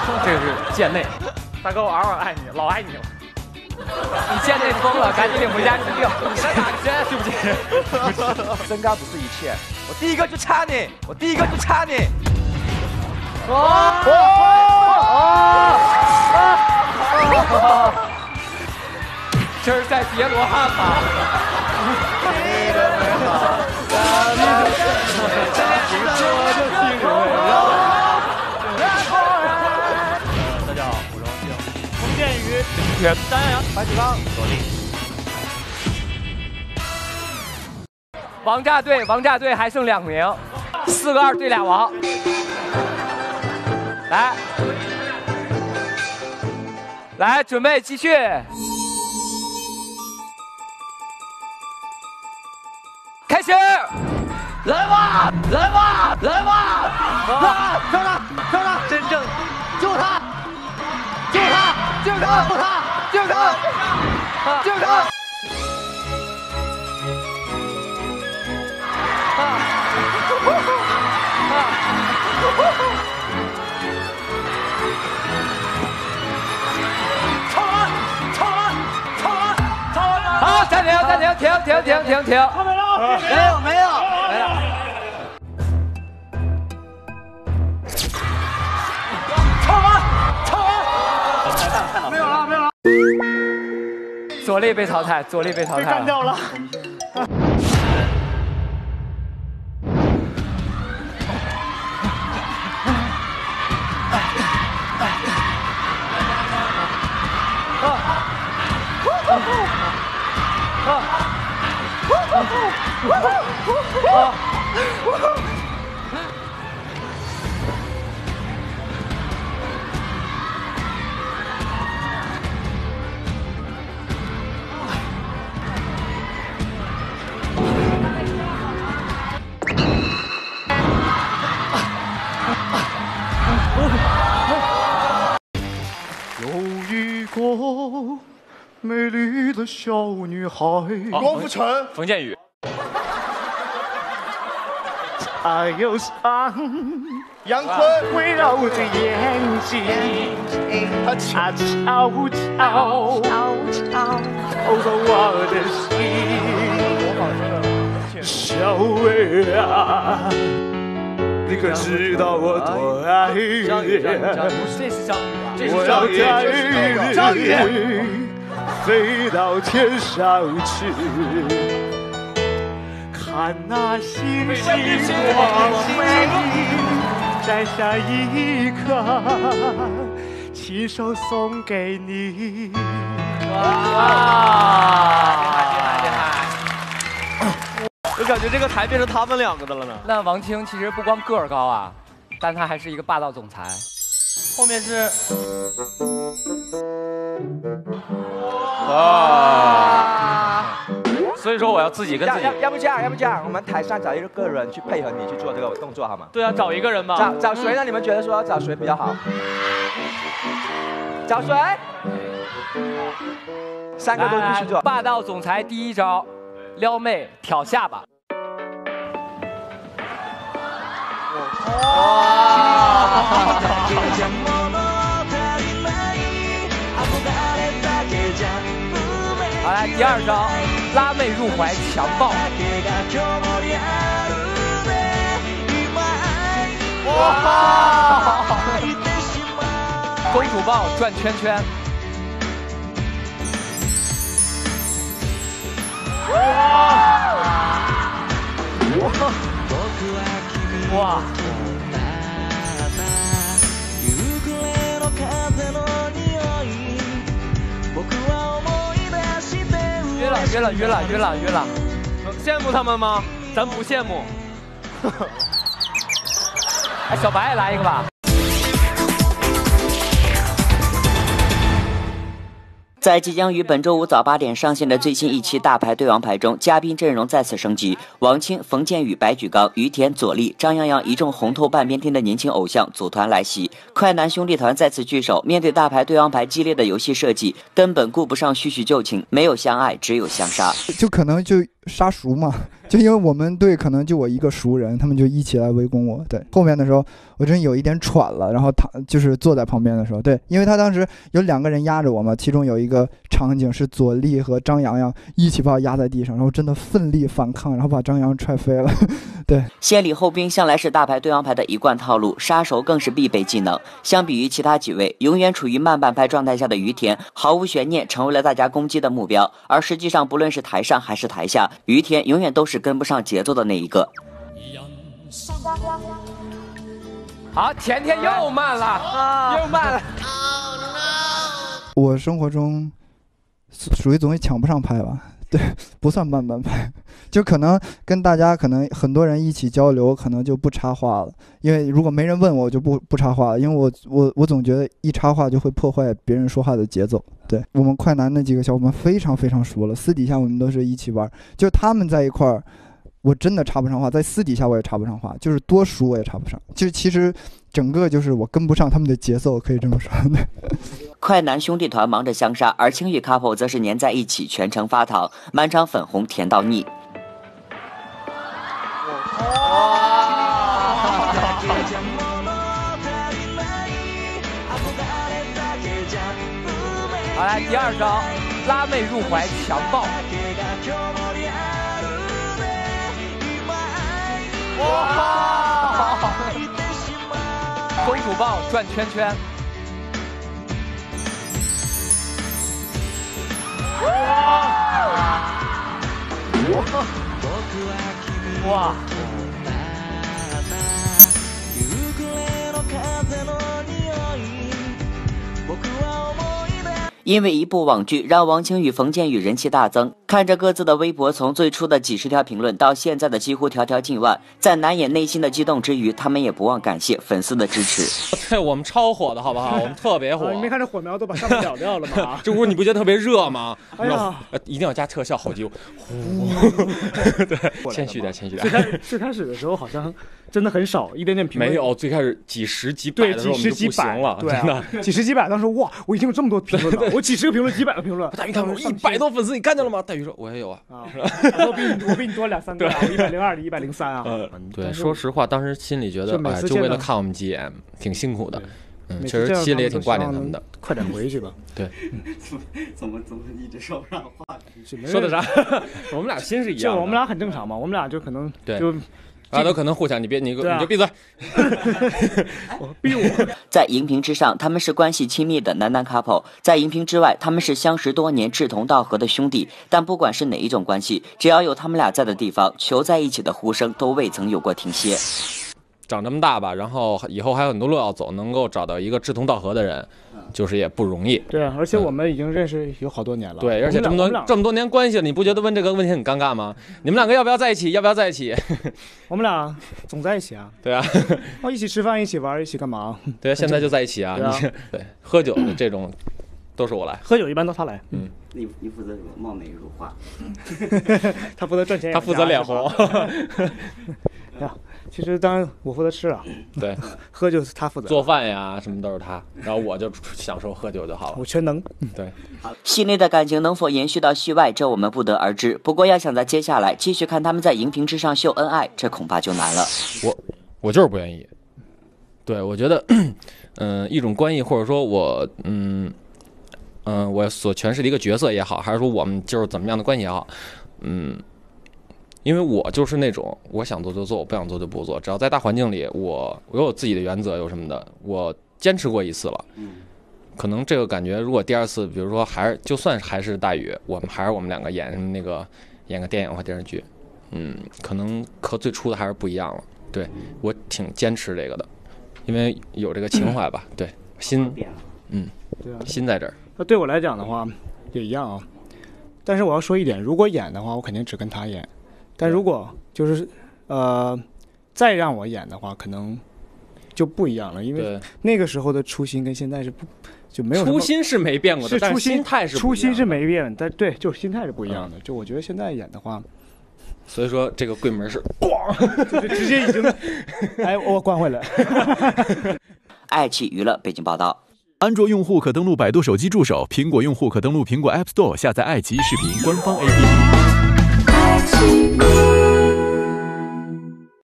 这个是贱内。 大哥，我嗷嗷爱你，老爱你了。 你贱内疯了，赶紧领回家治病。你在哪？你对不起。 身高不是一切，我第一个就插你，我第一个就插你。 这是在叠罗汉吗？ 大家好，我是王晶。冯建宇、林权、张阳阳、白举纲、左立。 王炸队还剩2名，4个2对俩王。来，准备继续。开始， 来吧，来吧，来吧！ 救他！真正救他！救他！ 救他！救他！救他！好，暂停！停！ 没有。 没有了。 左立被淘汰， 被干掉了。 有一个美丽的小女孩， 郭富城、冯建宇。 她有双杨坤围绕着眼睛，她悄悄偷走我的心。小薇啊，你可知道我多爱你？ 这是张宇啊， 我要带你飞到天上去，看那星星多美丽，摘下一颗，亲手送给你。 哇，厉害！ 我感觉这个台变成他们2个的了呢。 那王清其实不光个儿高啊，但他还是一个霸道总裁。 后面是所以说我要自己跟自己。 要不这样，我们台上找一个人去配合你去做这个动作好吗？ 对啊，找一个人吧。 找谁呢？你们觉得说找谁比较好？找谁？3个都必须做。 霸道总裁第一招，撩妹挑下巴。好，来第2招，拉妹入怀强暴。哇！公主抱转圈圈。哇！约了。 羡慕他们吗？咱不羡慕。 哎，小白也来一个吧。 在即将于本周五早8点上线的最新一期《大牌对王牌》中，嘉宾阵容再次升级，王清、冯建宇、白举纲、于田、左立、张阳阳一众红透半边天的年轻偶像组团来袭，快男兄弟团再次聚首。面对大牌对王牌激烈的游戏设计，根本顾不上叙叙旧情，没有相爱，只有相杀。 就可能就杀熟嘛，就因为我们队可能就我一个熟人，他们就一起来围攻我。对，后面的时候我真有一点喘了，然后就是坐在旁边的时候，对，因为他当时有2个人压着我嘛，其中有一个场景是左立和张洋洋一起把我压在地上，然后真的奋力反抗，然后把张洋踹飞了。对， 先礼后兵向来是大牌对王牌的一贯套路，杀手更是必备技能。相比于其他几位，永远处于慢半拍状态下的于田，毫无悬念成为了大家攻击的目标。而实际上，不论是台上还是台下，于田永远都是跟不上节奏的那一个。 好，甜甜又慢了，又慢了。 我生活中属于总是抢不上拍吧。对，不算慢半拍，就可能跟大家可能很多人一起交流，可能就不插话了，因为如果没人问我就不插话了，因为我总觉得一插话就会破坏别人说话的节奏。对，我们快男那几个小伙伴非常非常熟了，私底下我们都是一起玩，就他们在一块儿，我真的插不上话，在私底下我也插不上话，就是多熟我也插不上，就其实整个就是我跟不上他们的节奏，可以这么说的。 快男兄弟团忙着相杀，而青玉 couple 则是粘在一起，全程发糖，满场粉红甜到腻。 好，来第2招，拉妹入怀强暴。哇！公主抱转圈圈。哇！ 因为一部网剧让王清与冯建宇人气大增，看着各自的微博从最初的几十条评论到现在的几乎条条近万，在难掩内心的激动之余，他们也不忘感谢粉丝的支持。 对，我们超火的好不好？我们特别火。 你没看这火苗都把上面燎掉了吗？ 这屋你不觉得特别热吗？ 哎呀， 一定要加特效，好基。对，谦虚点，谦虚点。 最开始的时候好像真的很少，一点点评论。 没有，最开始几十几百的时候我们就不行了， 对真的几十几百。当时哇，我已经有这么多评论了，我几10个评论，几百个评论。 大鱼看我100多粉丝，你看见了吗？大鱼说我也有啊， 我比你多2-3个，我102你103啊。 对，说实话，当时心里觉得，哎，就为了看我们几眼，挺辛苦的。确实心里也挺挂念他们的。 快点回去吧。 对。 怎么一直说不上话？ 说的啥？我们俩心是一样的。 就我们俩很正常嘛，我们俩就可能就。 大家都可能互相，你就闭嘴。 逼我。 在荧屏之上，他们是关系亲密的男 couple； 在荧屏之外，他们是相识多年、志同道合的兄弟。但不管是哪一种关系，只要有他们俩在的地方，求在一起的呼声都未曾有过停歇。 长这么大吧，然后以后还有很多路要走，能够找到一个志同道合的人，就是也不容易。 对啊，而且我们已经认识有好多年了。 对，而且这么多年关系了，你不觉得问这个问题很尴尬吗？你们2个要不要在一起？要不要在一起？ 我们俩总在一起啊。 对啊， 一起吃饭，一起玩，一起干嘛？ 对啊，现在就在一起啊。对，喝酒的这种都是我来， 喝酒一般都他来。 你负责什么？貌美如花。 他负责赚钱， 他负责脸红。 呀，其实当然我负责吃啊， 对， 喝就是他负责， 做饭呀什么都是他，然后我就享受喝酒就好了， 我全能。 对， 戏内的感情能否延续到戏外，这我们不得而知。不过要想在接下来继续看他们在荧屏之上秀恩爱，这恐怕就难了。 我就是不愿意。对，我觉得，一种关系，或者说我，我所诠释的一个角色也好，还是说我们就是怎么样的关系也好，因为我就是那种我想做就做，我不想做就不做。只要在大环境里，我有自己的原则，有什么的，我坚持过一次了。可能这个感觉，如果第2次，比如说就算还是大宇，我们2个演个电影或电视剧，可能和最初的还是不一样了。对，我挺坚持这个的，因为有这个情怀吧。对，心，对啊，心在这儿。 那对我来讲的话，也一样啊。但是我要说一点，如果演的话，我肯定只跟他演。但如果就是再让我演的话，可能就不一样了，因为那个时候的初心跟现在是就没有初心是没变过的，但是心态是不一样的。初心是没变，但对，就是心态是不一样的。就我觉得现在演的话， 所以说这个柜门是就是直接已经，哎，我关回来。 爱奇娱乐北京报道。 安卓用户可登录百度手机助手，苹果用户可登录苹果 App Store 下载爱奇艺视频官方 APP。 起。